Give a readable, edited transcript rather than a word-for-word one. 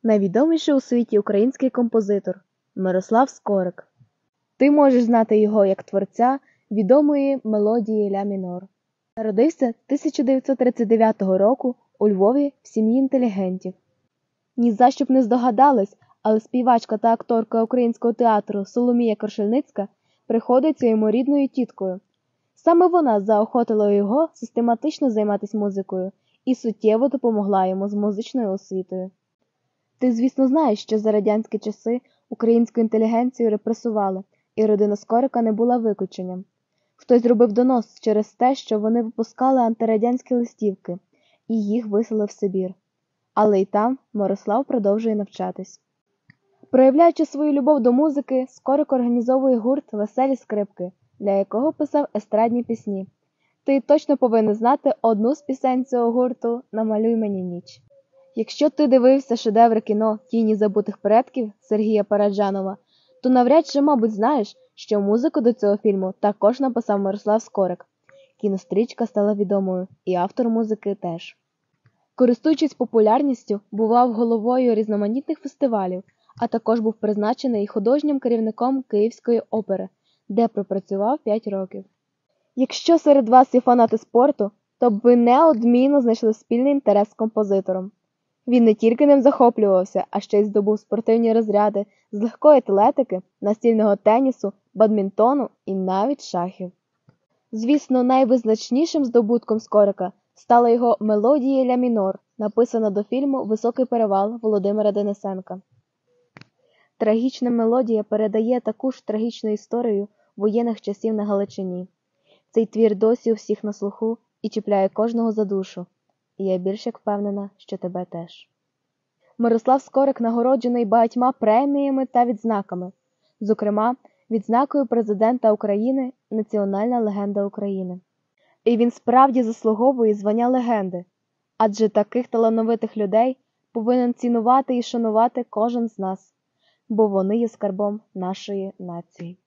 Найвідоміший у світі український композитор Мирослав Скорик. Ти можеш знати його як творця відомої мелодії ля мінор. Народився 1939 року у Львові в сім'ї інтелігентів. Ні за що б не здогадались, але співачка та акторка Українського театру Соломія Крушельницька приходиться йому рідною тіткою. Саме вона заохотила його систематично займатися музикою і суттєво допомогла йому з музичною освітою. Ти, звісно, знаєш, що за радянські часи українську інтелігенцію репресували, і родина Скорика не була виключенням. Хтось зробив донос через те, що вони випускали антирадянські листівки, і їх виселили в Сибір. Але й там Мирослав продовжує навчатись. Проявляючи свою любов до музики, Скорик організовує гурт «Веселі скрипки», для якого писав естрадні пісні. Ти точно повинен знати одну з пісень цього гурту «Намалюй мені ніч». Якщо ти дивився шедеври кіно «Тіні забутих предків» Сергія Параджанова, то навряд чи, мабуть, знаєш, що музику до цього фільму також написав Мирослав Скорик. Кінострічка стала відомою, і автор музики теж. Користуючись популярністю, бував головою різноманітних фестивалів, а також був призначений художнім керівником Київської опери, де пропрацював 5 років. Якщо серед вас є фанати спорту, то б ви неодмінно знайшли спільний інтерес з композитором. Він не тільки ним захоплювався, а ще й здобув спортивні розряди з легкої атлетики, настільного тенісу, бадмінтону і навіть шахів. Звісно, найвизначнішим здобутком Скорика стала його мелодія ля мінор, написана до фільму «Високий перевал» Володимира Денисенка. Трагічна мелодія передає таку ж трагічну історію воєнних часів на Галичині. Цей твір досі у всіх на слуху і чіпляє кожного за душу. І я більш як впевнена, що тебе теж. Мирослав Скорик нагороджений багатьма преміями та відзнаками. Зокрема, відзнакою президента України «Національна легенда України». І він справді заслуговує звання легенди, адже таких талановитих людей повинен цінувати і шанувати кожен з нас, бо вони є скарбом нашої нації.